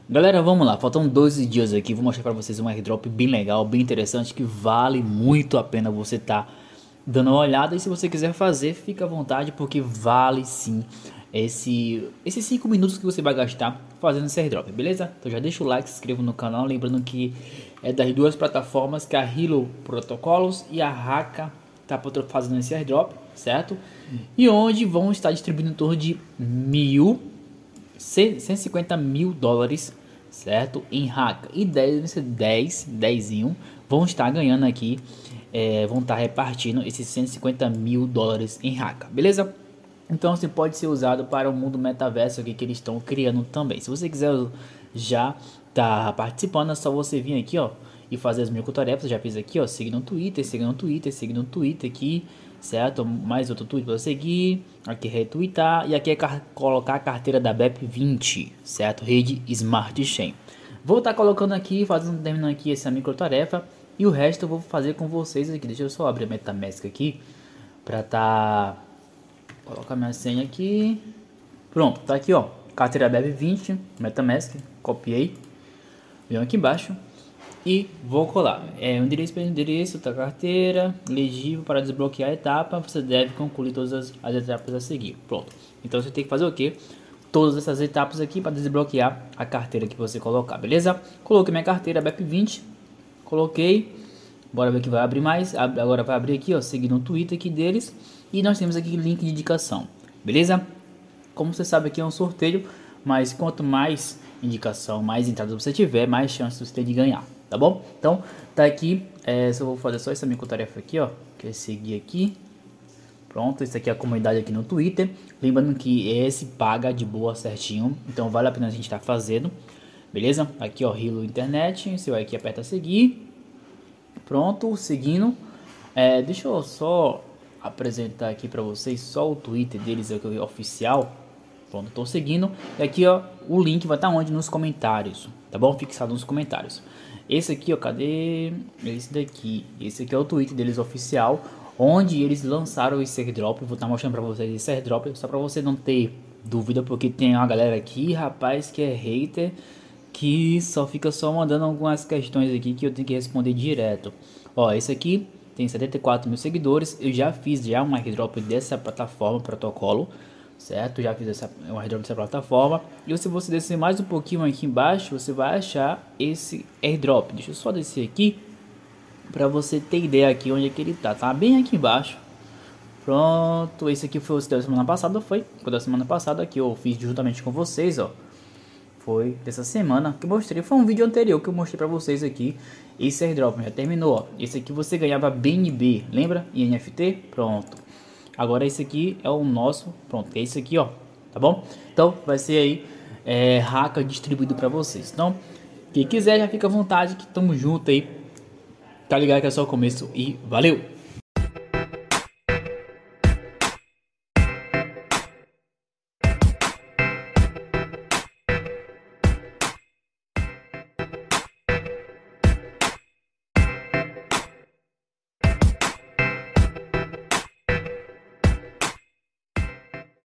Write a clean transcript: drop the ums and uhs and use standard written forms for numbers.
Galera, vamos lá, faltam 12 dias aqui, vou mostrar pra vocês um airdrop bem legal, bem interessante, que vale muito a pena você tá dando uma olhada. E se você quiser fazer, fica à vontade, porque vale sim esses 5 minutos que você vai gastar fazendo esse airdrop, beleza? Então já deixa o like, se inscreva no canal, lembrando que é das duas plataformas, que é a Hilo Protocolos e a Haka tá fazendo esse airdrop, certo? E onde vão estar distribuindo em torno de 150 mil dólares, certo? Em Haka. E 10 vão estar ganhando aqui, vão estar repartindo esses 150 mil dólares em Haka, beleza? Então você pode ser usado para o mundo metaverso aqui que eles estão criando também. Se você quiser já tá participando, é só você vir aqui, ó, e fazer as microtarefas. Já fiz aqui, ó, seguir no Twitter, seguir no Twitter, seguir no Twitter aqui, certo? Mais outro tweet para seguir, aqui retweetar e aqui é colocar a carteira da BEP20, certo? Rede Smart Chain. Vou estar colocando aqui, terminando aqui essa microtarefa e o resto eu vou fazer com vocês aqui. Deixa eu só abrir a MetaMask aqui para colocar minha senha aqui. Pronto, tá aqui, ó. Carteira BEP20, MetaMask, copiei. Venho aqui embaixo e vou colar. O endereço pelo endereço da carteira, legível para desbloquear a etapa. Você deve concluir todas as etapas a seguir. Pronto. Então você tem que fazer o que? Todas essas etapas aqui para desbloquear a carteira que você colocar, beleza? Coloquei minha carteira BEP20, coloquei. Bora ver que vai abrir mais. Agora vai abrir aqui, ó, seguindo o Twitter aqui deles. E nós temos aqui link de indicação, beleza? Como você sabe, aqui é um sorteio, mas quanto mais indicação, mais entradas você tiver, mais chances você tem de ganhar, tá bom? Então, tá aqui, só vou fazer só essa microtarefa aqui, ó, que é seguir aqui. Pronto, isso aqui é a comunidade aqui no Twitter. Lembrando que esse paga de boa certinho, então vale a pena a gente estar fazendo, beleza? Aqui, ó, Hilo Internet, você vai aqui, aperta seguir. Pronto, seguindo. Deixa eu só apresentar aqui para vocês só o Twitter deles aqui, oficial. Pronto, estou seguindo. E aqui, ó, o link vai estar onde? Nos comentários, tá bom? Fixado nos comentários. Esse aqui, ó, cadê? Esse daqui. Esse aqui é o Twitter deles oficial, onde eles lançaram esse airdrop. Vou estar mostrando para vocês esse airdrop, só para você não ter dúvida, porque tem uma galera aqui, rapaz, que é hater, que só fica mandando algumas questões aqui que eu tenho que responder direto. Ó, esse aqui tem 74 mil seguidores. Eu já fiz um airdrop dessa plataforma, protocolo, certo? Já fiz um airdrop dessa plataforma. E se você descer mais um pouquinho aqui embaixo, você vai achar esse airdrop. Deixa eu só descer aqui para você ter ideia aqui onde é que ele tá bem aqui embaixo. Pronto, esse aqui foi o da semana passada, foi da semana passada que eu fiz juntamente com vocês, ó. Foi dessa semana que eu mostrei, foi um vídeo anterior que eu mostrei pra vocês aqui. Esse airdrop já terminou, ó. Esse aqui você ganhava BNB, lembra? Em NFT, pronto. Agora esse aqui é o nosso, pronto, é esse aqui, ó, tá bom? Então vai ser aí, Haka distribuído pra vocês. Então, quem quiser já fica à vontade, que tamo junto aí. Tá ligado que é só o começo e valeu!